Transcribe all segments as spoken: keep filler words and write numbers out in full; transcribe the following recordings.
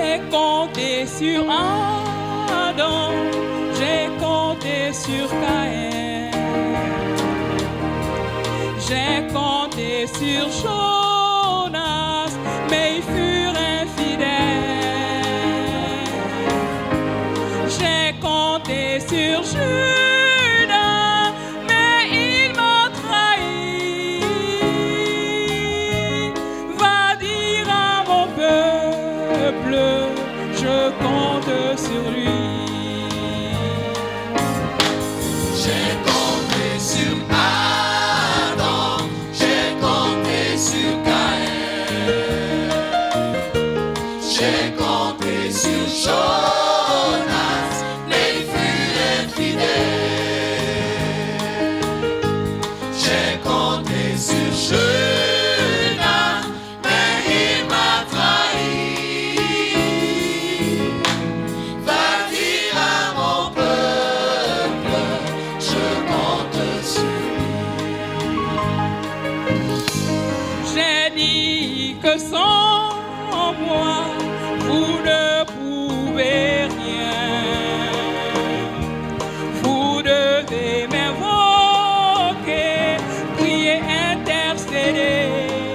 J'ai compté sur Adam, j'ai compté sur Caïn, j'ai compté sur Jonas, mais ils furent infidèles. J'ai compté sur Judas, mais il m'a trahi. Va dire à mon peuple, je compte sur lui. J'ai compté sur Adam, j'ai compté sur Caïn, j'ai compté sur Jonas, mais il fut infidèle. J'ai compté sur Judas, mais il m'a trahi. Va dire à mon peuple, je compte sur lui. J'ai dit que sans moi, vous ne pouvez rien. Vous devez m'invoquer, prier, intercéder.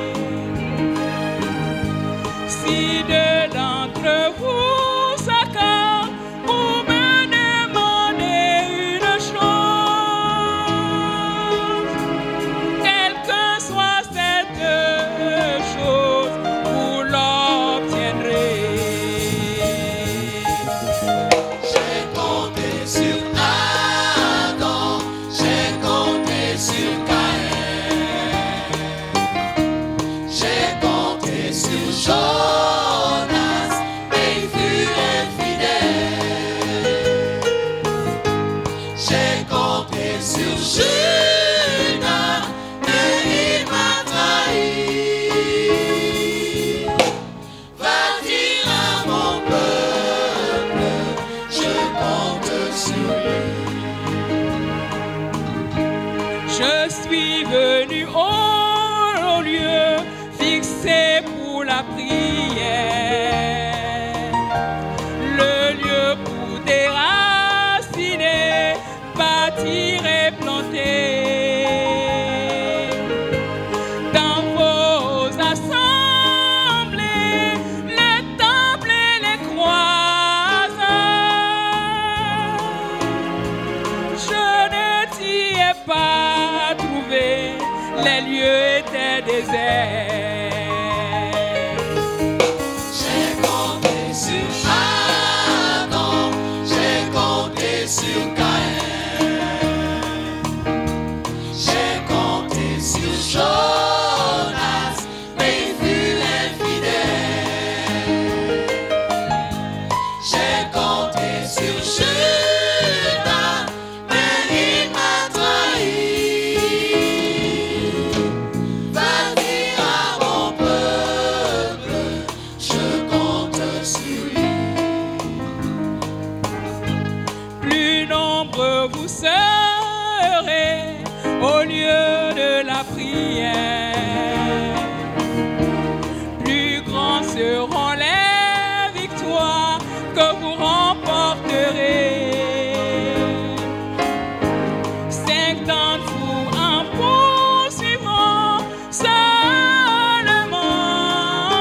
Si deux d'entre vous s'accordent pour me demander une chose, quelle que soit cette chose, vous l'obtiendrez. J'ai compté sur Adam, j'ai compté sur Caïn, j'ai compté sur Jonas, mais il fut infidèle. J'ai compté sur Judas, mais il m'a trahi. Va dire à mon peuple, je compte sur lui. Je suis venu au lieu fixé pour la prière, le lieu pour déraciner, bâtir et planter. Dans vos assemblées, le temple et les croisades, je ne t'y ai pas trouvé, les lieux étaient déserts. J'ai compté sur Adam, j'ai compté sur Caïn, j'ai compté sur Jonas, mais il fut infidèle. J'ai compté sur Judas, mais il m'a trahi. Va dire à mon peuple, je compte sur lui. Plus nombreux vous serez au lieu de la prière, plus grands seront les victoires que vous remporterez. Cinq d'entre vous en poursuivront seulement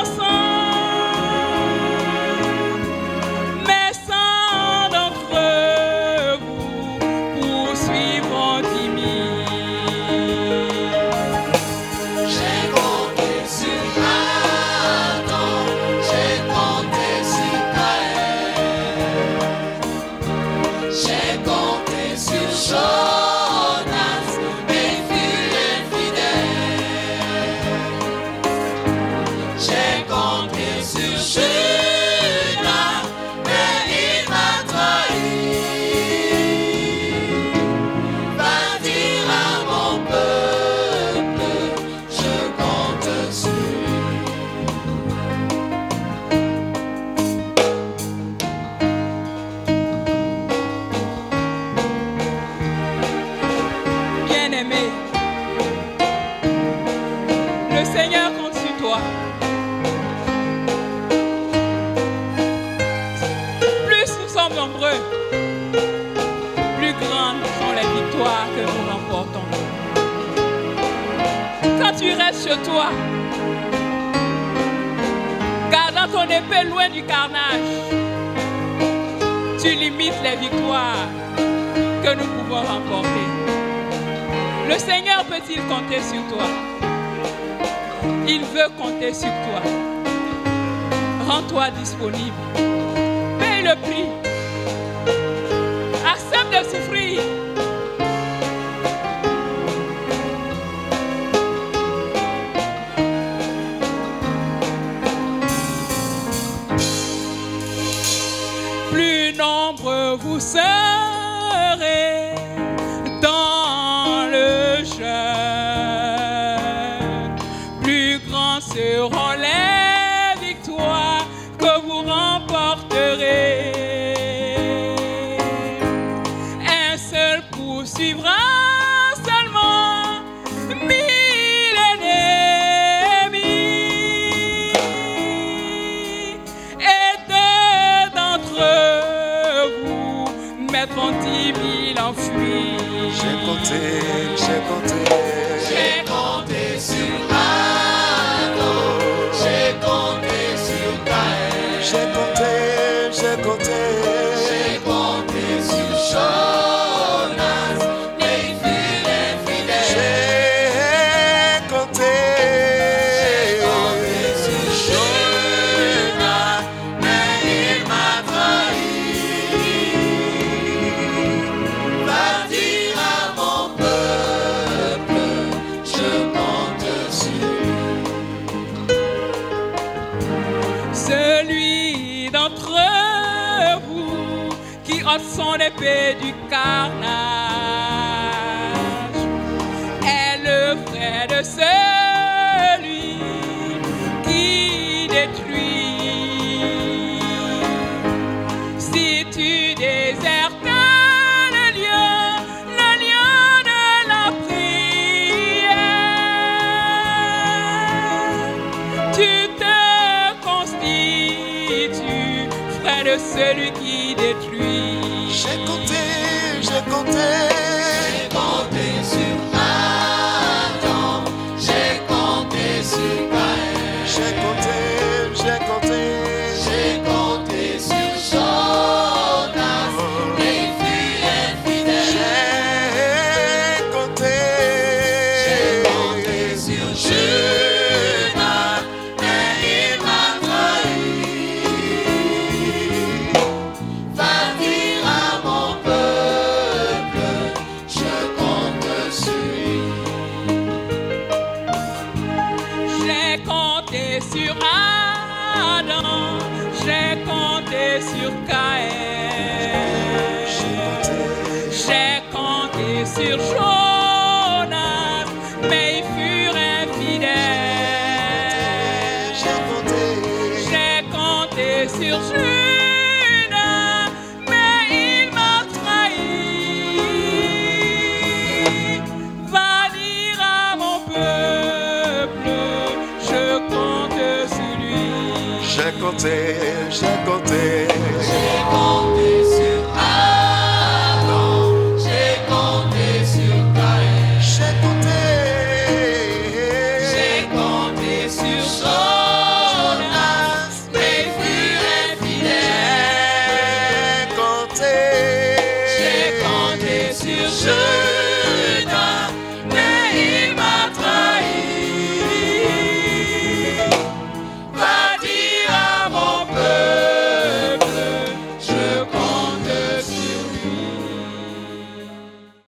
ensemble, mais cent d'entre vous poursuivront timides. J'ai compté sur Adam, j'ai compté sur Caïn, j'ai compté sur Jonas, mais il fut infidèle. J'ai compté sur Judas, mais il m'a trahi. Va dire à mon peuple, je compte sur lui. Bien-aimé, le Seigneur compte sur toi. eux, plus grandes sont les victoires que nous remportons. Quand tu restes chez toi, gardant ton épée loin du carnage, tu limites les victoires que nous pouvons remporter. Le Seigneur peut-il compter sur toi? Il veut compter sur toi. Rends-toi disponible. Paye le prix. Accepte de souffrir. Plus nombreux vous serez dans le jeûne, plus grands seront les victoires que vous remporterez. Un seul poursuivra seulement mille ennemis, et deux d'entre vous mettront dix mille en fuite. J'ai compté, j'ai compté, J'ai compté sur Adam, j'ai compté sur Caïn, j'ai compté, j'ai compté, j'ai compté sur Jonas, mais il fut infidèle. j'ai compté, J'ai compté sur Jonas, mais il m'a trahi. Va dire à mon peuple, je compte sur Celui d'entre vous qui ôte son épée du carnage est le frère de celui qui détruit. Si tu désertes le lieu, le lieu de la prière, tu te constitues frère de celui qui détruit. j'ai compté, j'ai compté, J'ai compté sur Adam, j'ai compté sur Caïn, j'ai compté, j'ai compté, j'ai compté sur Jonas, mais il fut infidèle. j'ai compté, J'ai compté sur Judas, mais il m'a trahi. Va dire à mon peuple, je compte sur lui. J'ai compté sur Adam, j'ai compté sur Caïn, j'ai compté sur Jonas, mais ils furent infidèles. j'ai compté, J'ai compté sur Judas, mais il m'a trahi. Va dire à mon peuple, je compte sur lui. j'ai compté, j'ai compté.